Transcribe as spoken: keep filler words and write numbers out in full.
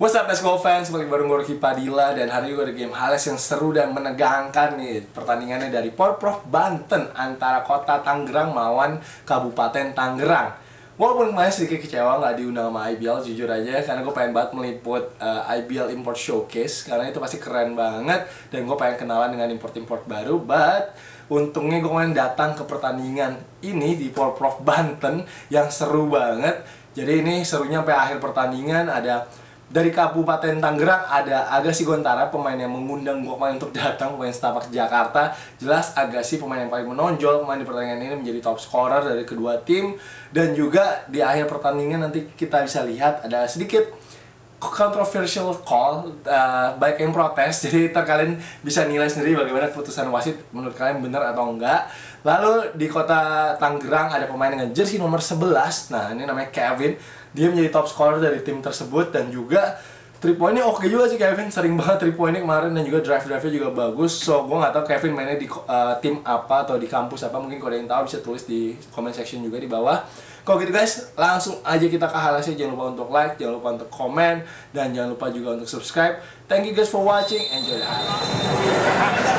What's up, Let's Go fans, balik bareng gue Rocky Padilla. Dan hari ini gue ada game Hales yang seru dan menegangkan nih. Pertandingannya dari Porprov Banten antara Kota Tangerang melawan Kabupaten Tangerang. Walaupun kemarin sedikit kecewa nggak diundang sama I B L, jujur aja, karena gue pengen banget meliput uh, I B L Import Showcase, karena itu pasti keren banget. Dan gue pengen kenalan dengan import-import baru. But untungnya gue kemarin datang ke pertandingan ini di Porprov Banten yang seru banget. Jadi ini serunya sampai akhir pertandingan. Ada dari Kabupaten Tangerang, ada Agassi Gontara, pemain yang mengundang gue kemarin untuk datang, pemain Setapak Jakarta. Jelas Agassi pemain yang paling menonjol kemarin di pertandingan ini, menjadi top scorer dari kedua tim. Dan juga di akhir pertandingan nanti kita bisa lihat ada sedikit controversial call, uh, baik yang protes. Jadi ntar kalian bisa nilai sendiri bagaimana keputusan wasit menurut kalian benar atau enggak. Lalu di Kota Tangerang ada pemain dengan jersey nomor sebelas. Nah, ini namanya Kevin. Dia menjadi top scorer dari tim tersebut. Dan juga three point-nya oke juga sih Kevin. Sering banget three point-nya kemarin. Dan juga drive-drive-nya juga bagus. So, gue gak tahu Kevin mainnya di uh, tim apa atau di kampus apa. Mungkin kalau ada yang tahu bisa tulis di comment section juga di bawah. Kalau gitu guys, langsung aja kita ke Halesnya. Jangan lupa untuk like, jangan lupa untuk komen, dan jangan lupa juga untuk subscribe. Thank you guys for watching. Enjoy the Hales.